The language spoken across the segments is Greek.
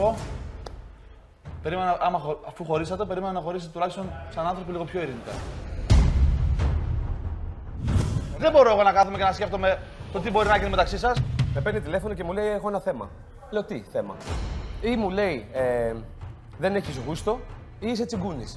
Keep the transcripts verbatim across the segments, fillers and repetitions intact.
πω. Περίμενα, άμα, αφού χωρίσατε, περίμενα να χωρίσετε τουλάχιστον σαν άνθρωποι λίγο πιο ειρηνικά. Δεν μπορώ εγώ να κάθομαι και να σκέφτομαι το τι μπορεί να γίνει μεταξύ σας. Με παίρνει τηλέφωνο και μου λέει: έχω ένα θέμα. Λέω: τι θέμα? Ή μου λέει: ε, δεν έχεις γούστο, ή είσαι τσιγκούνης.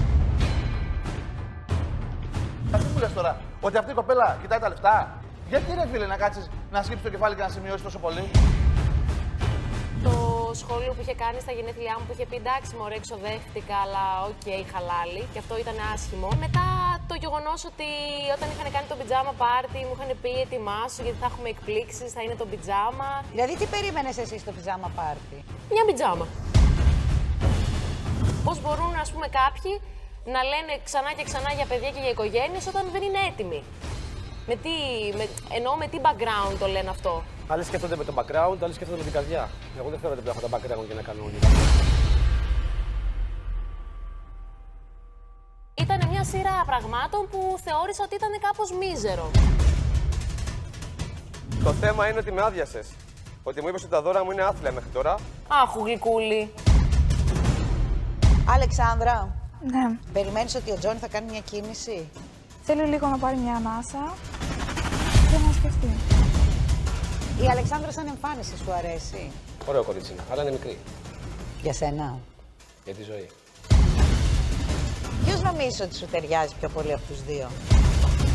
Τι μου λες τώρα, ότι αυτή η κοπέλα κοιτάει τα λεφτά? Γιατί ρε φίλε να κάτσεις να σκύψεις το κεφάλι και να σημειώσεις τόσο πολύ? Το σχόλιο που είχε κάνει στα γενέθλιά μου που είχε πει εντάξει μωρέ εξοδεύτηκα αλλά οκ okay, χαλάλι και αυτό ήταν άσχημο. Μετά το γεγονός ότι όταν είχαν κάνει το πιτζάμα πάρτι μου είχαν πει ετοιμάσου γιατί θα έχουμε εκπλήξεις, θα είναι το πιτζάμα. Δηλαδή τι περίμενες εσύ στο πιτζάμα πάρτι? Μια πιτζάμα. Πώς μπορούν ας πούμε κάποιοι να λένε ξανά και ξανά για παιδιά και για οικογένειες όταν δεν είναι έτοιμοι? Με τι, με, εννοώ με τι background το λένε αυτό. Άλλοι σκέφτονται με το background, άλλοι σκέφτονται με την καρδιά. Εγώ δεν θέλω να έχω τα background για να κάνω όνειρα. Ήταν μια σειρά πραγμάτων που θεώρησα ότι ήταν κάπως μίζερο. Το θέμα είναι ότι με άδειασες. Ότι μου είπες ότι τα δώρα μου είναι άθλια μέχρι τώρα. Άχου γλυκούλη. Αλεξάνδρα, Ναι. περιμένεις ότι ο Τζόνι θα κάνει μια κίνηση? Θέλει λίγο να πάρει μια ανάσα και να σκεφτεί. Η Αλεξάνδρα σαν εμφάνιση σου αρέσει? Ωραίο κορίτσι είναι, αλλά είναι μικρή. Για σένα. Για τη ζωή. Ποιος νομίζεις ότι σου ταιριάζει πιο πολύ από τους δύο?